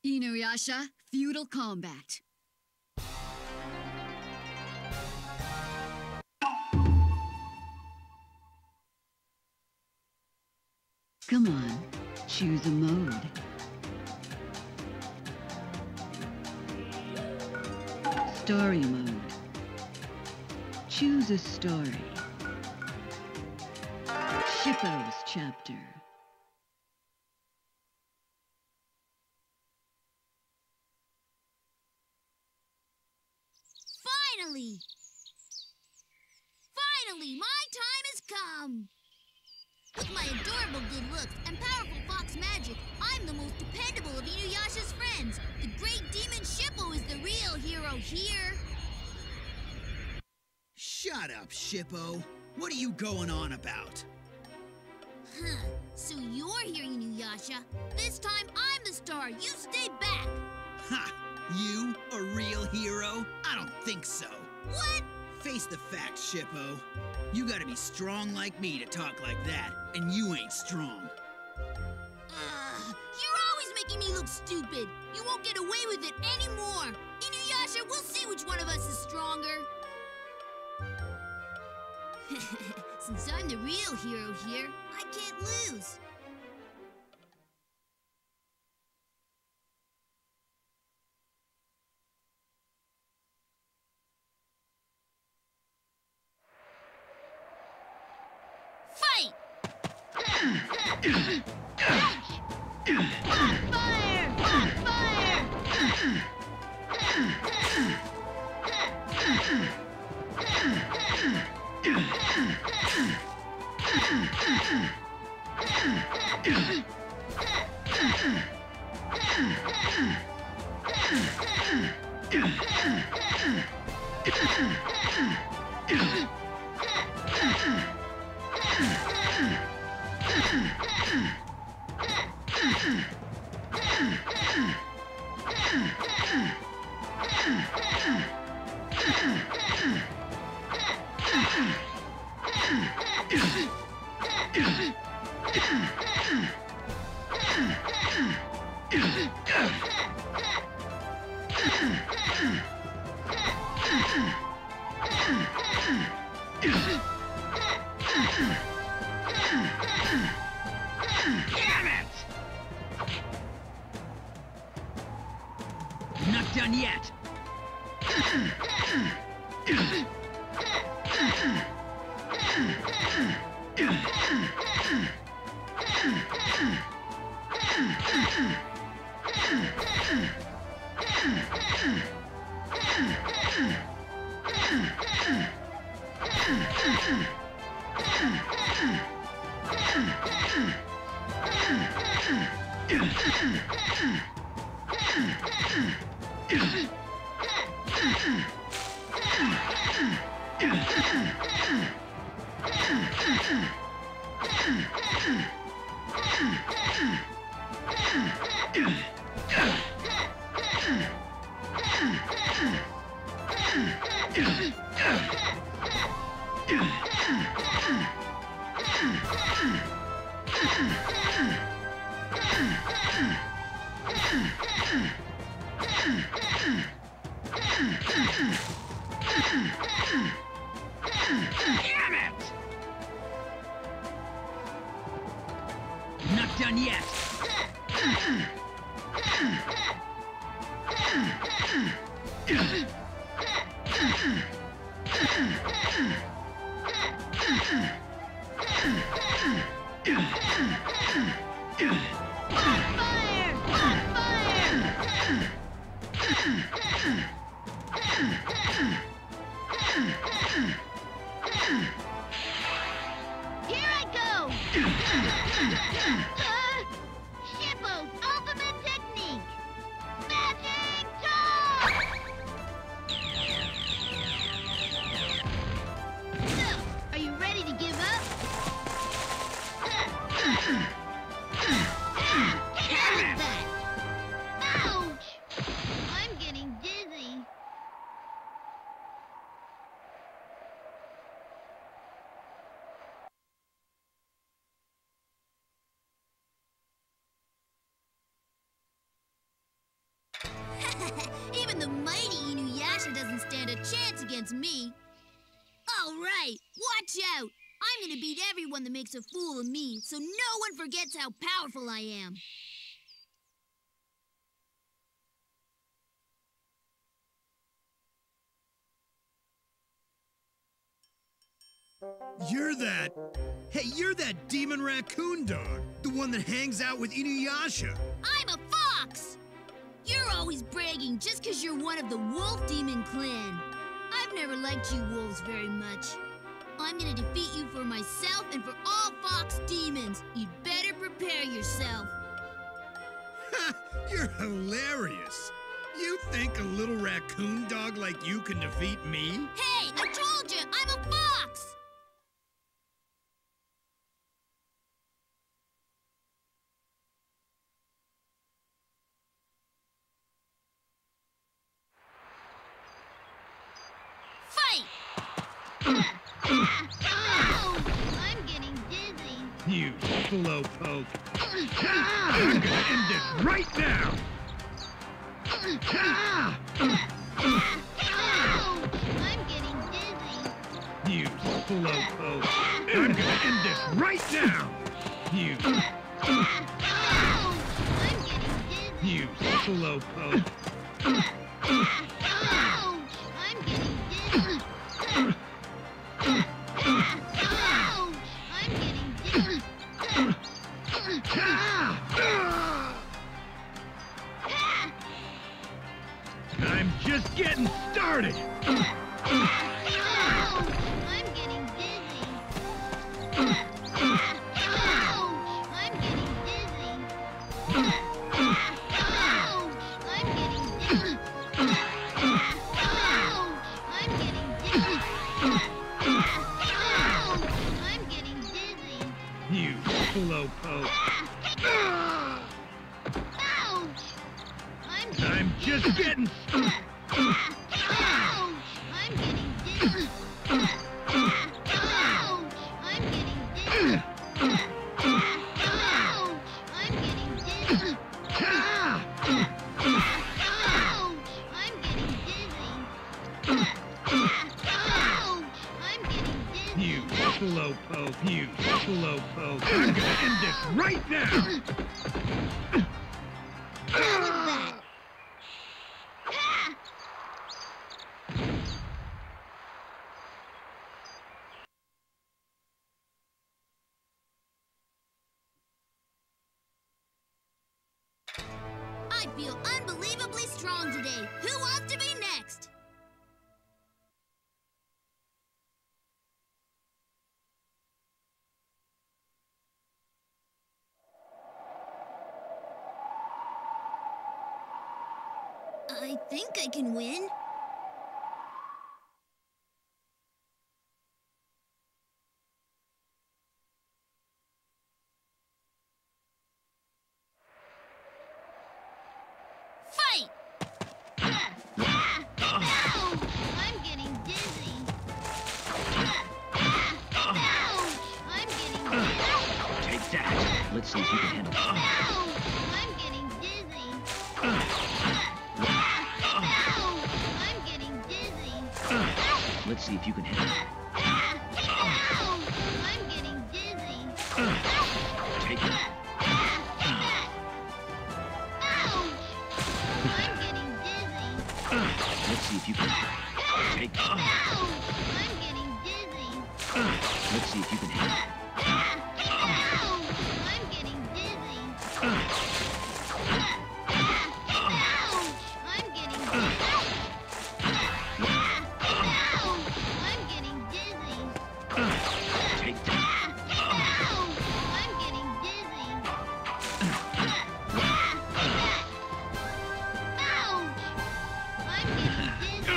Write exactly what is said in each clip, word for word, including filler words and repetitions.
Inuyasha, Feudal Combat. Come on, choose a mode. Story mode. Choose a story. Shippo's chapter. Finally! Finally, my time has come! With my adorable good looks and powerful fox magic, I'm the most dependable of Inuyasha's friends. The great demon Shippo is the real hero here. Shut up, Shippo. What are you going on about? Huh. So you're here, Inuyasha. This time I'm the star. You stay back. Ha! You, a real hero? I don't think so. What? Face the facts, Shippo. You gotta be strong like me to talk like that, and you ain't strong. Ugh, you're always making me look stupid. You won't get away with it anymore. Inuyasha, we'll see which one of us is stronger. Since I'm the real hero here, I can't lose. Fight! On fire! On fire! Damn it! Not done yet. Damn it! Not done yet. On fire! On fire! Here I go! uh, Shippo's ultimate technique! Magic Toss! So, are you ready to give up? How is that? Ouch! I'm getting dizzy. stand a chance against me. All right, watch out. I'm gonna beat everyone that makes a fool of me, so no one forgets how powerful I am. You're that... Hey, you're that demon raccoon dog. The one that hangs out with Inuyasha. I'm a fox! You're always bragging just because you're one of the Wolf Demon clan. I've never liked you wolves very much. I'm gonna defeat you for myself and for all fox demons. You'd better prepare yourself. Ha! You're hilarious. You think a little raccoon dog like you can defeat me? Hey, I told you, I'm a fox! Oh, I'm getting dizzy. You slowpoke. I'm gonna end this right now! Oh, I'm getting dizzy. You slowpoke. I'm gonna end this right now! You... Oh, I'm getting dizzy. You slowpoke. Oh, I'm getting dizzy. Oh, I'm getting dizzy. I'm just getting started! Oh, I'm getting dizzy. Oh, I'm getting dizzy. Oh, I'm getting dizzy. Oh, I'm getting dizzy. Oh, I'm getting dizzy. You slowpoke. Ouch! I'm getting I'm just getting... Ouch! I'm getting dizzy. Ouch! I'm getting dizzy. Ouch! I'm getting dizzy. Ouch! I'm getting dizzy. Ouch! I'm getting dizzy. You slowpoke. You slowpoke. I'm gonna end this right now! How was that? I feel unbelievably strong today. Who wants to be next? I think I can win. Fight! Ouch! I'm getting dizzy. Ouch! I'm getting dizzy. Take that. Let's see if you can handle it. Ouch! I'm getting dizzy. Ouch! I'm getting dizzy. Let's see if you can handle it. Ouch! I'm getting dizzy. Take that. Ouch! I'm getting dizzy. Let's see if you can take that. Ouch! I'm getting dizzy. Let's see if you can handle it. Ouch! I'm getting dizzy. Ouch! I'm getting dizzy. Ouch! I'm getting dizzy. Take that. Ouch! I'm getting dizzy. Ouch! I'm getting dizzy.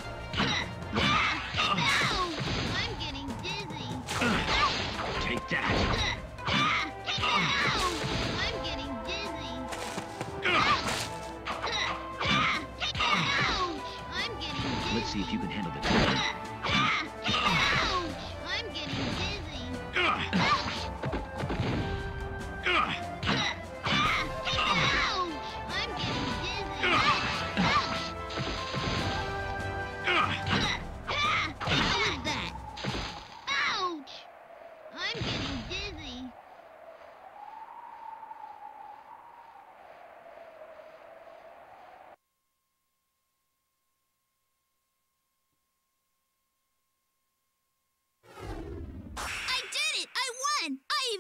Ouch! I'm getting dizzy. Take that. Ouch! I'm getting dizzy. Ouch! I'm getting dizzy. Let's see if you can handle it. Ouch! I'm getting dizzy. Ouch! I'm getting dizzy.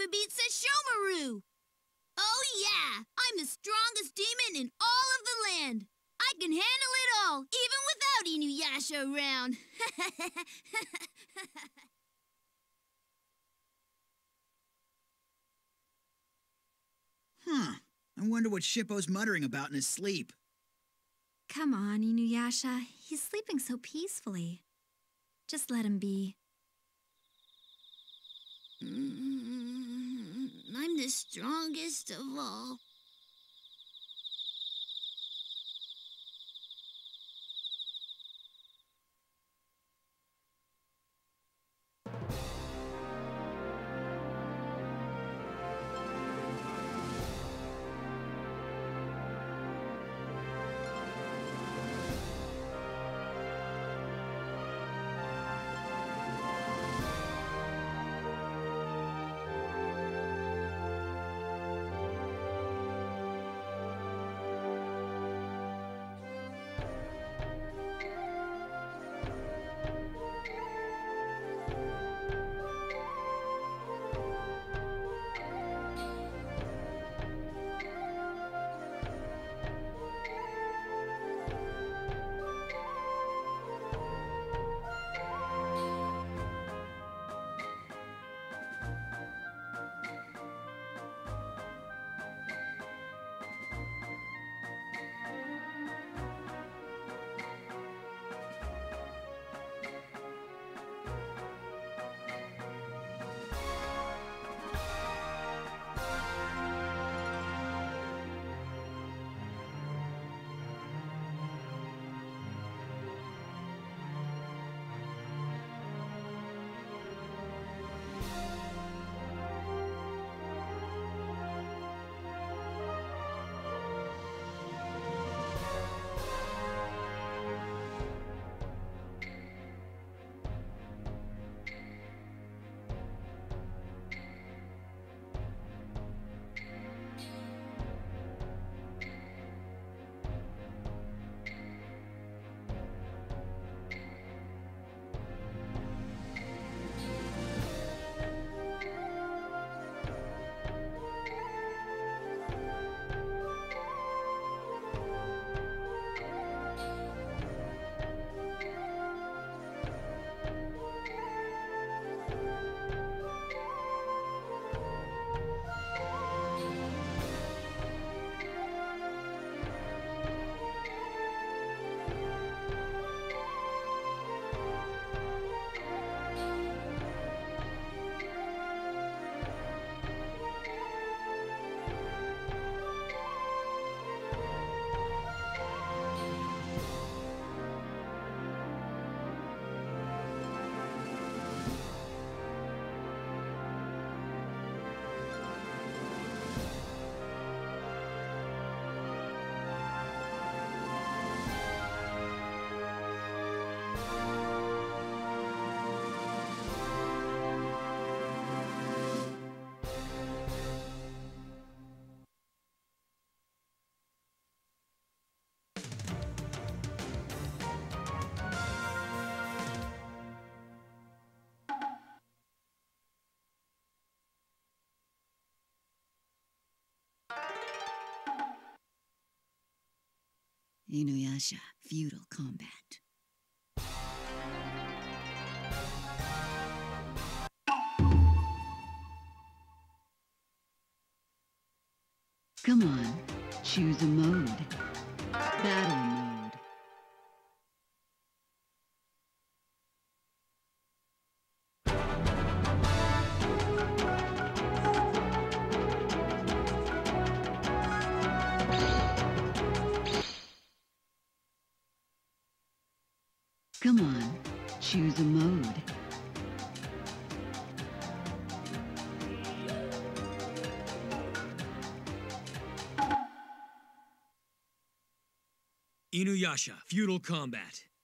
to beat Sesshomaru! Oh yeah! I'm the strongest demon in all of the land! I can handle it all, even without Inuyasha around! Huh. I wonder what Shippo's muttering about in his sleep. Come on, Inuyasha. He's sleeping so peacefully. Just let him be. Mm, I'm the strongest of all. Inuyasha, feudal combat. Come on, choose a mode. Battle mode. Come on, choose a mode. Inuyasha, feudal combat.